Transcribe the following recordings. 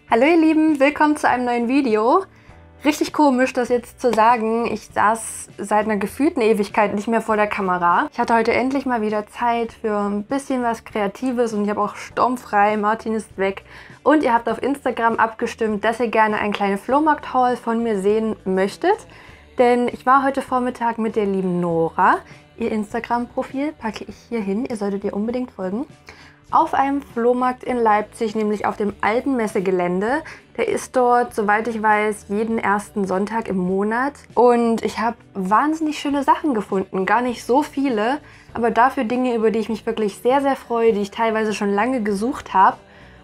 Hallo ihr Lieben, willkommen zu einem neuen Video. Richtig komisch, das jetzt zu sagen. Ich saß seit einer gefühlten Ewigkeit nicht mehr vor der Kamera. Ich hatte heute endlich mal wieder Zeit für ein bisschen was Kreatives und ich habe auch sturmfrei, Martin ist weg. Und ihr habt auf Instagram abgestimmt, dass ihr gerne einen kleinen Flohmarkt-Haul von mir sehen möchtet. Denn ich war heute Vormittag mit der lieben Nora. Ihr Instagram-Profil packe ich hier hin, ihr solltet ihr unbedingt folgen. Auf einem Flohmarkt in Leipzig, nämlich auf dem alten Messegelände. Der ist dort, soweit ich weiß, jeden ersten Sonntag im Monat. Und ich habe wahnsinnig schöne Sachen gefunden. Gar nicht so viele, aber dafür Dinge, über die ich mich wirklich sehr, sehr freue, die ich teilweise schon lange gesucht habe.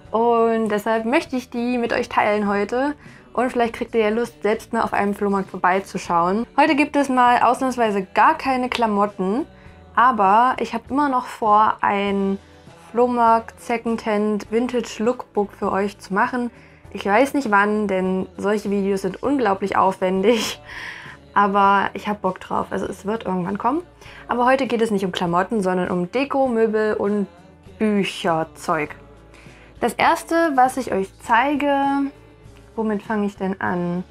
Und deshalb möchte ich die mit euch teilen heute. Und vielleicht kriegt ihr ja Lust, selbst mal auf einem Flohmarkt vorbeizuschauen. Heute gibt es mal ausnahmsweise gar keine Klamotten. Aber ich habe immer noch vor, ein Flohmarkt Secondhand Vintage Lookbook für euch zu machen. Ich weiß nicht wann, denn solche Videos sind unglaublich aufwendig. Aber ich habe Bock drauf, also es wird irgendwann kommen. Aber heute geht es nicht um Klamotten, sondern um Deko, Möbel und Bücherzeug. Das erste, was ich euch zeige, womit fange ich denn an,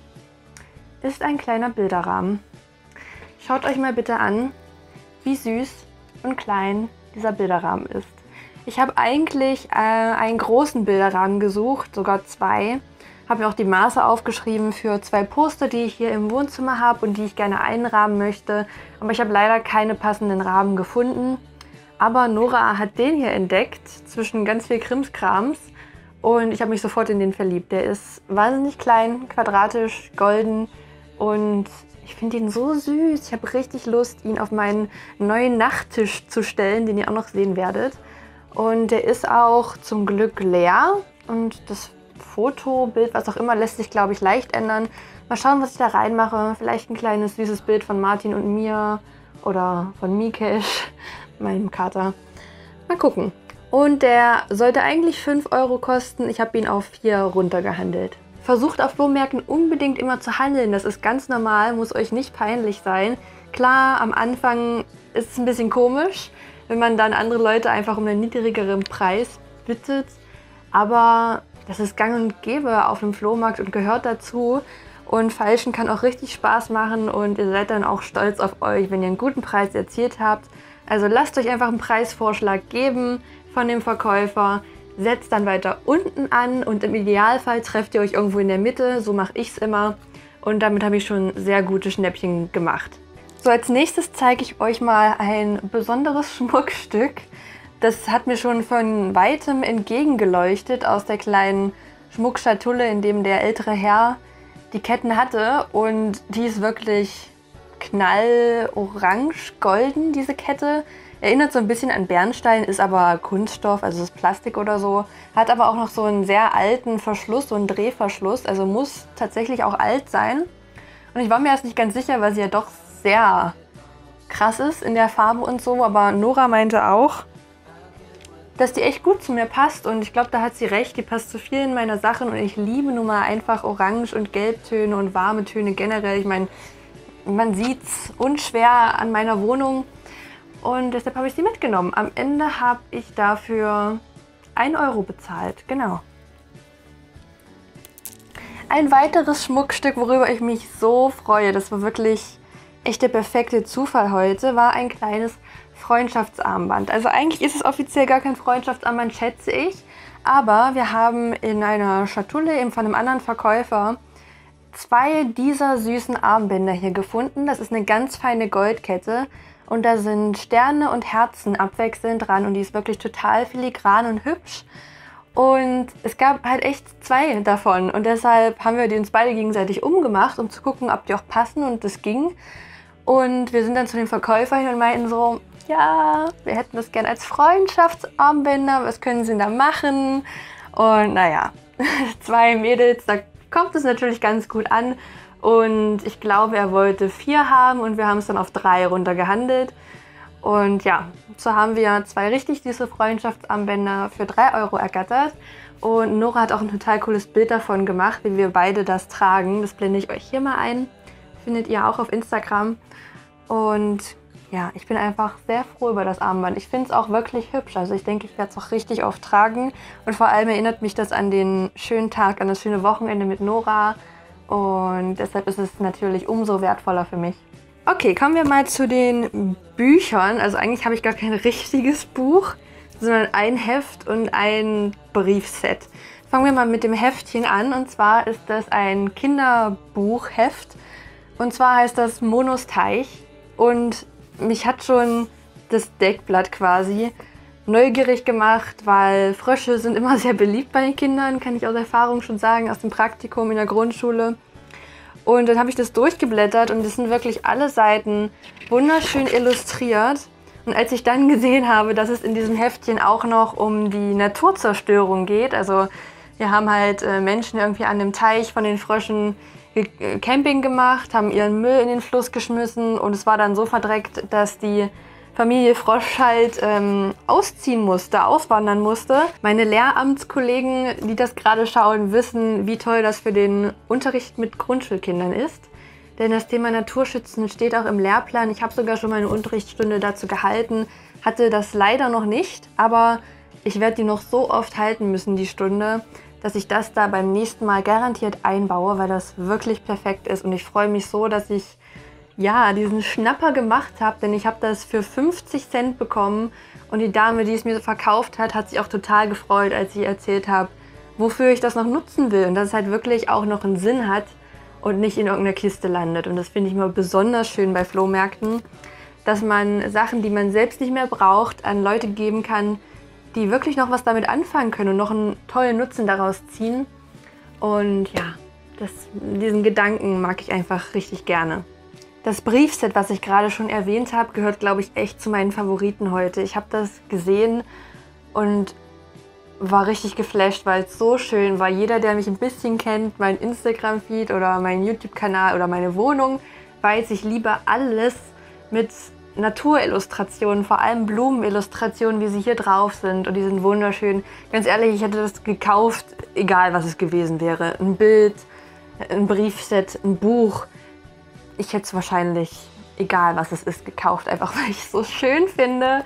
ist ein kleiner Bilderrahmen. Schaut euch mal bitte an, wie süß und klein dieser Bilderrahmen ist. Ich habe eigentlich einen großen Bilderrahmen gesucht, sogar zwei. Habe mir auch die Maße aufgeschrieben für zwei Poster, die ich hier im Wohnzimmer habe und die ich gerne einrahmen möchte. Aber ich habe leider keine passenden Rahmen gefunden. Aber Nora hat den hier entdeckt, zwischen ganz viel Krimskrams. Und ich habe mich sofort in den verliebt. Der ist wahnsinnig klein, quadratisch, golden und ich finde ihn so süß. Ich habe richtig Lust, ihn auf meinen neuen Nachttisch zu stellen, den ihr auch noch sehen werdet. Und der ist auch zum Glück leer und das Fotobild, was auch immer, lässt sich, glaube ich, leicht ändern. Mal schauen, was ich da reinmache. Vielleicht ein kleines süßes Bild von Martin und mir oder von Mikesh, meinem Kater. Mal gucken. Und der sollte eigentlich 5 € kosten. Ich habe ihn auf 4 runtergehandelt. Versucht auf Flohmärkten unbedingt immer zu handeln. Das ist ganz normal, muss euch nicht peinlich sein. Klar, am Anfang ist es ein bisschen komisch, wenn man dann andere Leute einfach um einen niedrigeren Preis bittet. Aber das ist gang und gäbe auf dem Flohmarkt und gehört dazu. Und Feilschen kann auch richtig Spaß machen und ihr seid dann auch stolz auf euch, wenn ihr einen guten Preis erzielt habt. Also lasst euch einfach einen Preisvorschlag geben von dem Verkäufer. Setzt dann weiter unten an und im Idealfall trefft ihr euch irgendwo in der Mitte. So mache ich es immer. Und damit habe ich schon sehr gute Schnäppchen gemacht. So, als nächstes zeige ich euch mal ein besonderes Schmuckstück. Das hat mir schon von weitem entgegengeleuchtet aus der kleinen Schmuckschatulle, in dem der ältere Herr die Ketten hatte. Und die ist wirklich knallorange-golden, diese Kette. Erinnert so ein bisschen an Bernstein, ist aber Kunststoff, also ist Plastik oder so. Hat aber auch noch so einen sehr alten Verschluss, so einen Drehverschluss, also muss tatsächlich auch alt sein. Und ich war mir erst nicht ganz sicher, weil sie ja doch sehr krass ist in der Farbe und so, aber Nora meinte auch, dass die echt gut zu mir passt und ich glaube, da hat sie recht, die passt zu vielen meiner Sachen und ich liebe nun mal einfach Orange- und Gelbtöne und warme Töne generell. Ich meine, man sieht es unschwer an meiner Wohnung und deshalb habe ich sie mitgenommen. Am Ende habe ich dafür 1 € bezahlt, genau. Ein weiteres Schmuckstück, worüber ich mich so freue, das war wirklich echt der perfekte Zufall heute, war ein kleines Freundschaftsarmband. Also eigentlich ist es offiziell gar kein Freundschaftsarmband, schätze ich. Aber wir haben in einer Schatulle eben von einem anderen Verkäufer 2 dieser süßen Armbänder hier gefunden. Das ist eine ganz feine Goldkette und da sind Sterne und Herzen abwechselnd dran und die ist wirklich total filigran und hübsch. Und es gab halt echt 2 davon und deshalb haben wir die uns beide gegenseitig umgemacht, um zu gucken, ob die auch passen und das ging. Und wir sind dann zu dem Verkäufer hin und meinten so, ja, wir hätten das gern als Freundschaftsarmbänder, was können Sie denn da machen? Und naja, 2 Mädels, da kommt es natürlich ganz gut an. Und ich glaube, er wollte 4 haben und wir haben es dann auf 3 runtergehandelt. Und ja, so haben wir 2 richtig süße Freundschaftsarmbänder für 3 € ergattert. Und Nora hat auch ein total cooles Bild davon gemacht, wie wir beide das tragen. Das blende ich euch hier mal ein. Findet ihr auch auf Instagram. Und ja, ich bin einfach sehr froh über das Armband. Ich finde es auch wirklich hübsch. Also ich denke, ich werde es auch richtig oft tragen. Und vor allem erinnert mich das an den schönen Tag, an das schöne Wochenende mit Nora. Und deshalb ist es natürlich umso wertvoller für mich. Okay, kommen wir mal zu den Büchern. Also eigentlich habe ich gar kein richtiges Buch, sondern ein Heft und ein Briefset. Fangen wir mal mit dem Heftchen an. Und zwar ist das ein Kinderbuchheft. Und zwar heißt das Monos Teich. Und mich hat schon das Deckblatt quasi neugierig gemacht, weil Frösche sind immer sehr beliebt bei den Kindern, kann ich aus Erfahrung schon sagen, aus dem Praktikum in der Grundschule. Und dann habe ich das durchgeblättert und es sind wirklich alle Seiten wunderschön illustriert. Und als ich dann gesehen habe, dass es in diesem Heftchen auch noch um die Naturzerstörung geht, also wir haben halt Menschen irgendwie an dem Teich von den Fröschen Camping gemacht, haben ihren Müll in den Fluss geschmissen und es war dann so verdreckt, dass die Familie Frosch halt ausziehen musste, auswandern musste. Meine Lehramtskollegen, die das gerade schauen, wissen, wie toll das für den Unterricht mit Grundschulkindern ist. Denn das Thema Naturschützen steht auch im Lehrplan. Ich habe sogar schon mal eine Unterrichtsstunde dazu gehalten, hatte das leider noch nicht, aber ich werde die noch so oft halten müssen, die Stunde, dass ich das da beim nächsten Mal garantiert einbaue, weil das wirklich perfekt ist. Und ich freue mich so, dass ich ja, diesen Schnapper gemacht habe, denn ich habe das für 50 Cent bekommen und die Dame, die es mir verkauft hat, hat sich auch total gefreut, als ich erzählt habe, wofür ich das noch nutzen will und dass es halt wirklich auch noch einen Sinn hat und nicht in irgendeiner Kiste landet. Und das finde ich mal besonders schön bei Flohmärkten, dass man Sachen, die man selbst nicht mehr braucht, an Leute geben kann, die wirklich noch was damit anfangen können und noch einen tollen Nutzen daraus ziehen. Und ja, diesen Gedanken mag ich einfach richtig gerne. Das Briefset, was ich gerade schon erwähnt habe, gehört, glaube ich, echt zu meinen Favoriten heute. Ich habe das gesehen und war richtig geflasht, weil es so schön war. Jeder, der mich ein bisschen kennt, mein Instagram-Feed oder meinen YouTube-Kanal oder meine Wohnung, weiß, ich liebe alles mit Naturillustrationen, vor allem Blumenillustrationen, wie sie hier drauf sind. Und die sind wunderschön. Ganz ehrlich, ich hätte das gekauft, egal was es gewesen wäre. Ein Bild, ein Briefset, ein Buch. Ich hätte es wahrscheinlich, egal was es ist, gekauft, einfach weil ich es so schön finde.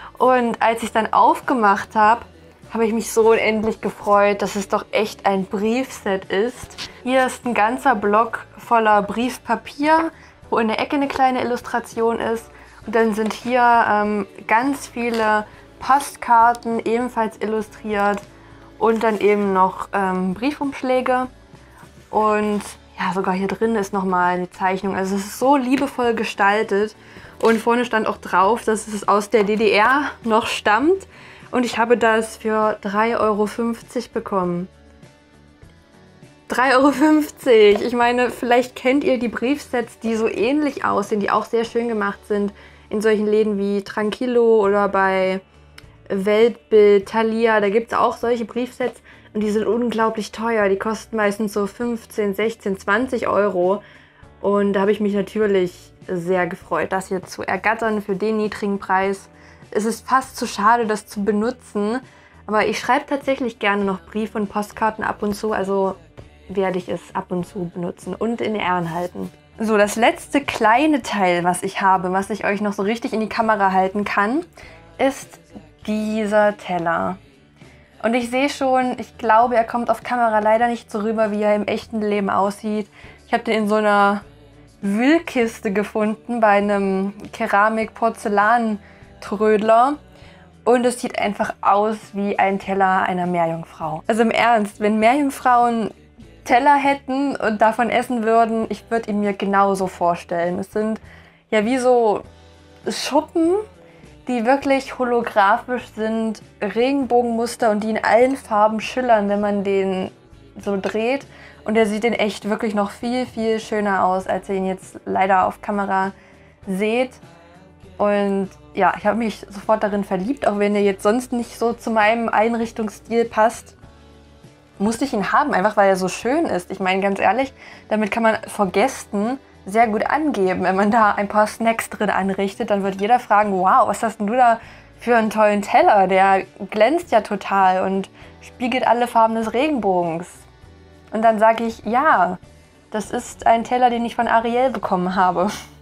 Und als ich es dann aufgemacht habe, habe ich mich so unendlich gefreut, dass es doch echt ein Briefset ist. Hier ist ein ganzer Block voller Briefpapier, wo in der Ecke eine kleine Illustration ist. Und dann sind hier ganz viele Postkarten, ebenfalls illustriert. Und dann eben noch Briefumschläge. Und ja, sogar hier drin ist nochmal eine Zeichnung. Also es ist so liebevoll gestaltet. Und vorne stand auch drauf, dass es aus der DDR noch stammt. Und ich habe das für 3,50 € bekommen. 3,50 €! Ich meine, vielleicht kennt ihr die Briefsets, die so ähnlich aussehen, die auch sehr schön gemacht sind. In solchen Läden wie Tranquillo oder bei Weltbild, Thalia. Da gibt es auch solche Briefsets. Und die sind unglaublich teuer. Die kosten meistens so 15, 16, 20 €. Und da habe ich mich natürlich sehr gefreut, das hier zu ergattern für den niedrigen Preis. Es ist fast zu schade, das zu benutzen. Aber ich schreibe tatsächlich gerne noch Briefe und Postkarten ab und zu. Also werde ich es ab und zu benutzen und in Ehren halten. So, das letzte kleine Teil, was ich habe, was ich euch noch so richtig in die Kamera halten kann, ist dieser Teller. Und ich sehe schon, ich glaube, er kommt auf Kamera leider nicht so rüber, wie er im echten Leben aussieht. Ich habe den in so einer Wühlkiste gefunden bei einem Keramik-Porzellan-Trödler. Und es sieht einfach aus wie ein Teller einer Meerjungfrau. Also im Ernst, wenn Meerjungfrauen Teller hätten und davon essen würden, ich würde ihn mir genauso vorstellen. Es sind ja wie so Schuppen, die wirklich holographisch sind, Regenbogenmuster und die in allen Farben schillern, wenn man den so dreht. Und der sieht in echt wirklich noch viel, viel schöner aus, als ihr ihn jetzt leider auf Kamera seht. Und ja, ich habe mich sofort darin verliebt, auch wenn er jetzt sonst nicht so zu meinem Einrichtungsstil passt. Musste ich ihn haben, einfach weil er so schön ist. Ich meine, ganz ehrlich, damit kann man vor Gästen sehr gut angeben. Wenn man da ein paar Snacks drin anrichtet, dann wird jeder fragen, wow, was hast denn du da für einen tollen Teller? Der glänzt ja total und spiegelt alle Farben des Regenbogens. Und dann sage ich, ja, das ist ein Teller, den ich von Ariel bekommen habe.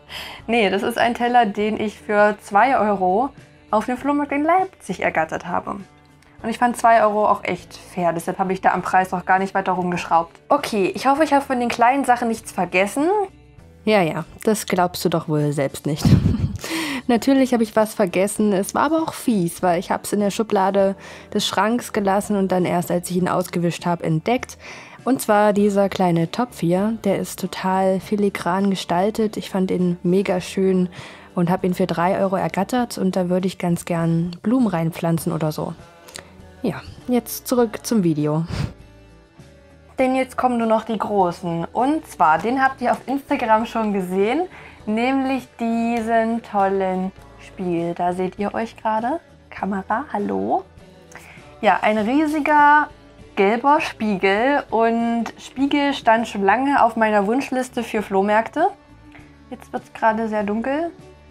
Nee, das ist ein Teller, den ich für 2 Euro auf dem Flohmarkt in Leipzig ergattert habe. Und ich fand 2 Euro auch echt fair, deshalb habe ich da am Preis auch gar nicht weiter rumgeschraubt. Okay, ich hoffe, ich habe von den kleinen Sachen nichts vergessen. Ja, das glaubst du doch wohl selbst nicht. Natürlich habe ich was vergessen, es war aber auch fies, weil ich habe es in der Schublade des Schranks gelassen und dann erst, als ich ihn ausgewischt habe, entdeckt. Und zwar dieser kleine Topf hier, der ist total filigran gestaltet. Ich fand ihn mega schön und habe ihn für 3 Euro ergattert und da würde ich ganz gern Blumen reinpflanzen oder so. Ja, jetzt zurück zum Video. Denn jetzt kommen nur noch die großen. Und zwar, den habt ihr auf Instagram schon gesehen, nämlich diesen tollen Spiegel. Da seht ihr euch gerade. Kamera, hallo. Ja, ein riesiger gelber Spiegel. Und Spiegel stand schon lange auf meiner Wunschliste für Flohmärkte. Jetzt wird es gerade sehr dunkel.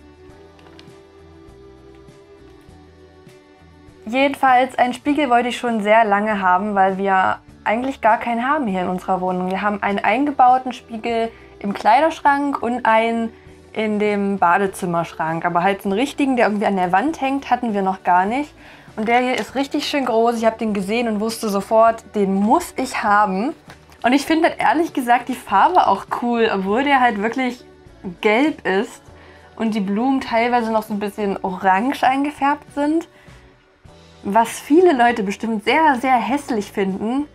Jedenfalls, einen Spiegel wollte ich schon sehr lange haben, weil wir eigentlich gar keinen haben hier in unserer Wohnung. Wir haben einen eingebauten Spiegel im Kleiderschrank und einen in dem Badezimmerschrank. Aber halt so einen richtigen, der irgendwie an der Wand hängt, hatten wir noch gar nicht. Und der hier ist richtig schön groß. Ich habe den gesehen und wusste sofort, den muss ich haben. Und ich finde halt ehrlich gesagt die Farbe auch cool, obwohl der halt wirklich gelb ist und die Blumen teilweise noch so ein bisschen orange eingefärbt sind. Was viele Leute bestimmt sehr, sehr hässlich finden.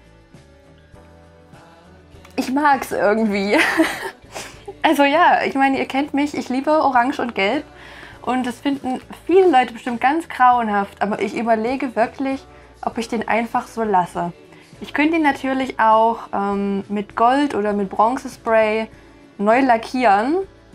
Ich mag es irgendwie. Also ja, ich meine, ihr kennt mich, ich liebe Orange und Gelb und das finden viele Leute bestimmt ganz grauenhaft, aber ich überlege wirklich, ob ich den einfach so lasse. Ich könnte ihn natürlich auch mit Gold oder mit Bronzespray neu lackieren,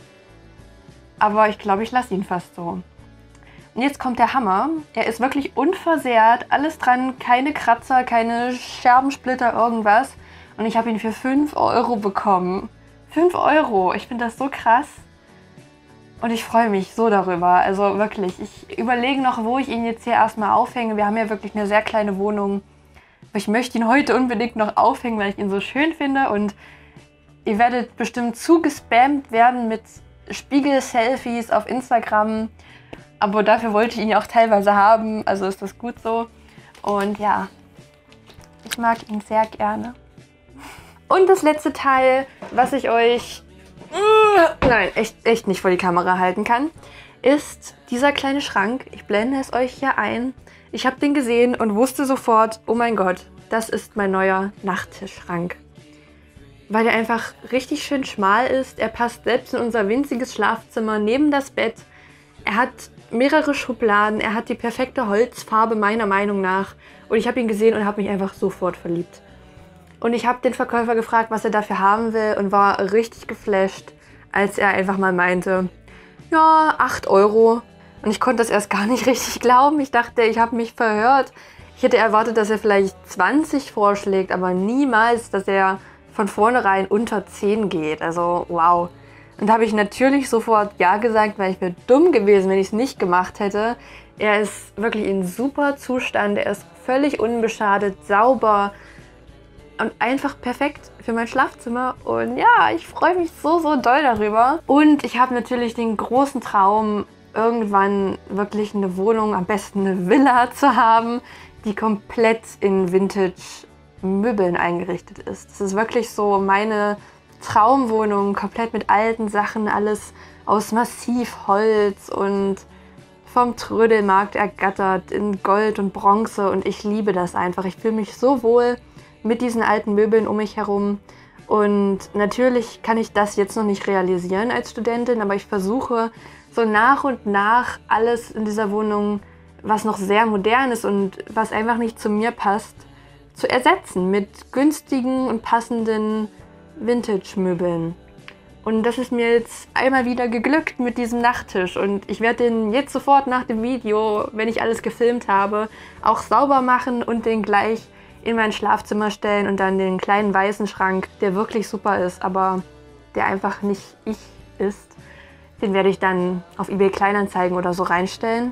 aber ich glaube, ich lasse ihn fast so. Und jetzt kommt der Hammer. Er ist wirklich unversehrt, alles dran, keine Kratzer, keine Scherbensplitter, irgendwas. Und ich habe ihn für 5 Euro bekommen. 5 Euro, ich finde das so krass. Und ich freue mich so darüber, also wirklich. Ich überlege noch, wo ich ihn jetzt hier erstmal aufhänge. Wir haben ja wirklich eine sehr kleine Wohnung. Aber ich möchte ihn heute unbedingt noch aufhängen, weil ich ihn so schön finde. Und ihr werdet bestimmt zugespammt werden mit Spiegel-Selfies auf Instagram. Aber dafür wollte ich ihn ja auch teilweise haben, also ist das gut so. Und ja, ich mag ihn sehr gerne. Und das letzte Teil, was ich euch echt nicht vor die Kamera halten kann, ist dieser kleine Schrank. Ich blende es euch hier ein. Ich habe den gesehen und wusste sofort, oh mein Gott, das ist mein neuer Nachttischschrank. Weil er einfach richtig schön schmal ist. Er passt selbst in unser winziges Schlafzimmer neben das Bett. Er hat mehrere Schubladen, er hat die perfekte Holzfarbe meiner Meinung nach. Und ich habe ihn gesehen und habe mich einfach sofort verliebt. Und ich habe den Verkäufer gefragt, was er dafür haben will und war richtig geflasht, als er einfach mal meinte, ja, 8 Euro. Und ich konnte das erst gar nicht richtig glauben. Ich dachte, ich habe mich verhört. Ich hätte erwartet, dass er vielleicht 20 vorschlägt, aber niemals, dass er von vornherein unter 10 geht. Also wow. Und da habe ich natürlich sofort ja gesagt, weil ich wäre dumm gewesen, wenn ich es nicht gemacht hätte. Er ist wirklich in super Zustand, er ist völlig unbeschadet, sauber und einfach perfekt für mein Schlafzimmer. Und ja, ich freue mich so doll darüber. Und ich habe natürlich den großen Traum, irgendwann wirklich eine Wohnung, am besten eine Villa zu haben, die komplett in Vintage-Möbeln eingerichtet ist. Das ist wirklich so meine Traumwohnung, komplett mit alten Sachen, alles aus Massivholz und vom Trödelmarkt ergattert in Gold und Bronze. Und ich liebe das einfach. Ich fühle mich so wohl mit diesen alten Möbeln um mich herum. Und natürlich kann ich das jetzt noch nicht realisieren als Studentin, aber ich versuche so nach und nach alles in dieser Wohnung, was noch sehr modern ist und was einfach nicht zu mir passt, zu ersetzen mit günstigen und passenden Vintage-Möbeln. Und das ist mir jetzt einmal wieder geglückt mit diesem Nachttisch. Und ich werde den jetzt sofort nach dem Video, wenn ich alles gefilmt habe, auch sauber machen und den gleich in mein Schlafzimmer stellen und dann den kleinen weißen Schrank, der wirklich super ist, aber der einfach nicht ich ist. Den werde ich dann auf eBay Kleinanzeigen oder so reinstellen.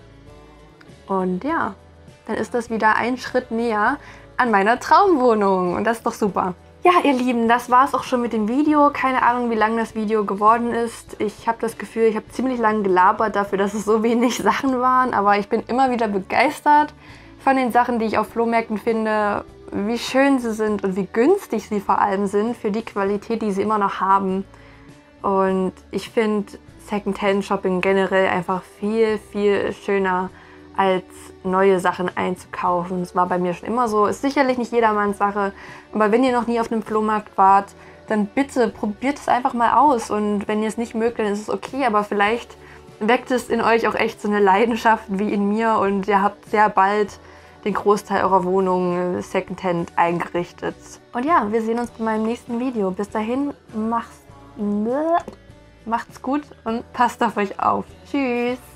Und ja, dann ist das wieder ein Schritt näher an meiner Traumwohnung. Und das ist doch super. Ja, ihr Lieben, das war es auch schon mit dem Video. Keine Ahnung, wie lang das Video geworden ist. Ich habe das Gefühl, ich habe ziemlich lange gelabert dafür, dass es so wenig Sachen waren. Aber ich bin immer wieder begeistert von den Sachen, die ich auf Flohmärkten finde, wie schön sie sind und wie günstig sie vor allem sind für die Qualität, die sie immer noch haben. Und ich finde Secondhand-Shopping generell einfach viel, viel schöner als neue Sachen einzukaufen. Das war bei mir schon immer so. Ist sicherlich nicht jedermanns Sache, aber wenn ihr noch nie auf einem Flohmarkt wart, dann bitte probiert es einfach mal aus. Und wenn ihr es nicht mögt, dann ist es okay, aber vielleicht weckt es in euch auch echt so eine Leidenschaft wie in mir und ihr habt sehr bald den Großteil eurer Wohnung Secondhand eingerichtet. Und ja, wir sehen uns bei meinem nächsten Video. Bis dahin, macht's gut und passt auf euch auf. Tschüss!